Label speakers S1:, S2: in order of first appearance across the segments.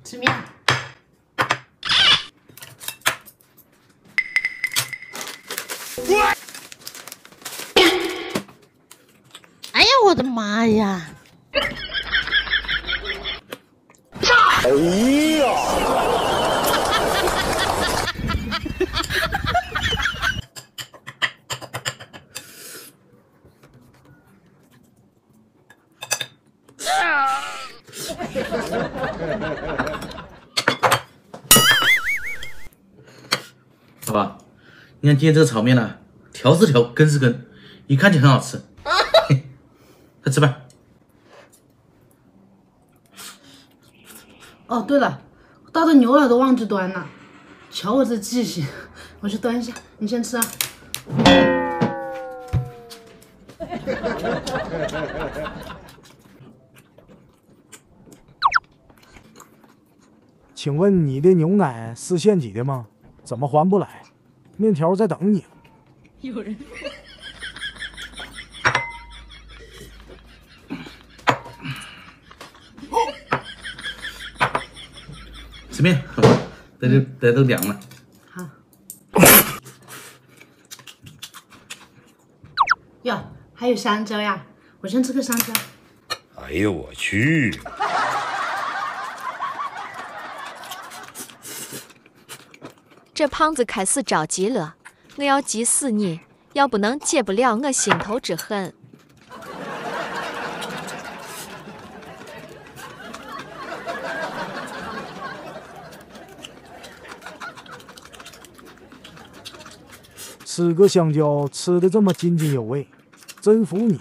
S1: 吃面。哎呀，我的妈呀！
S2: 哎呀！
S3: 好吧，你看今天这个炒面呢、条是条，根是根，一看就很好吃。快吃吧。
S1: 哦，对了，我倒的牛奶都忘记端了，瞧我这记性，我去端一下，你先吃啊。
S4: 请问你的牛奶是现挤的吗？怎么还不来？面条在等你。
S1: 有人。
S3: 吃面，这都凉了。
S1: 好。哟，还有香蕉呀，我先吃个香蕉。
S2: 哎呦我去！
S5: 这胖子开始着急了，我要急死你，要不能解不了我心头之恨。
S4: 吃个香蕉吃的这么津津有味，真服你。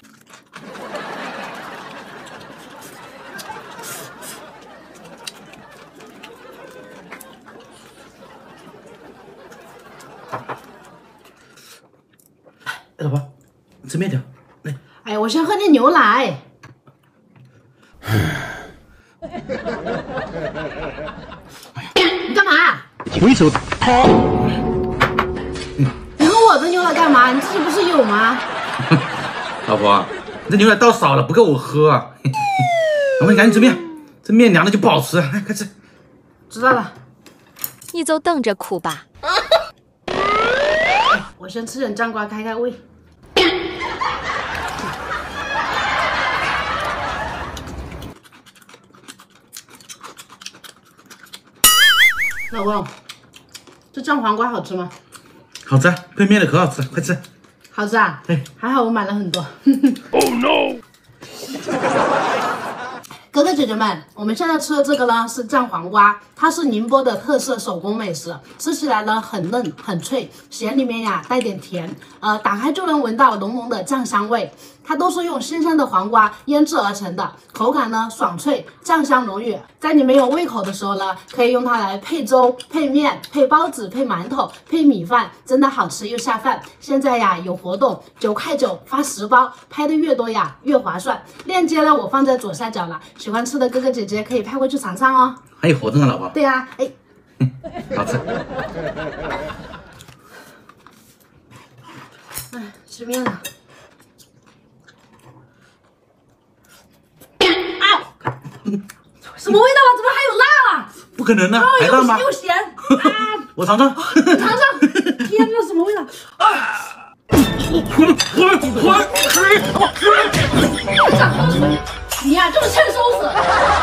S3: 老婆，吃面条，来。
S1: 哎，我先喝点牛奶。你干嘛？
S2: 回手掏。
S1: 你喝我的牛奶干嘛？你自己不是有吗？
S3: 老婆，你这牛奶倒少了，不够我喝啊。老婆，你赶紧吃面，这面凉了就不好吃。来，快吃。
S1: 知道了。
S5: 你就等着哭吧。
S1: 我先吃点酱瓜开开胃。老公，这酱黄瓜好吃吗？
S3: 好吃，配面的可好吃，快吃。
S1: 好吃啊！
S3: 对，
S1: 还好我买了很多。
S2: Oh no！
S1: 哥哥姐姐们，我们现在吃的这个呢是酱黄瓜，它是宁波的特色手工美食，吃起来呢很嫩很脆，咸里面呀带点甜，打开就能闻到浓浓的酱香味。它都是用新鲜的黄瓜腌制而成的，口感呢爽脆，酱香浓郁。在你没有胃口的时候呢，可以用它来配粥、配面、配包子、配馒头、配米饭，真的好吃又下饭。现在呀有活动，9块9发10包，拍的越多呀越划算。链接呢我放在左下角了，喜欢吃的哥哥姐姐可以拍过去尝尝哦。
S3: 还有活动啊，老婆。
S1: 对呀、哎，
S3: 好吃。
S1: 哎，吃面了。什么味道啊？怎么还有辣啊？
S3: 不可能啊，还辣吗？
S1: 又咸啊！
S3: 我尝尝。
S1: 尝尝，天哪，什么味道？你呀、就是欠收拾。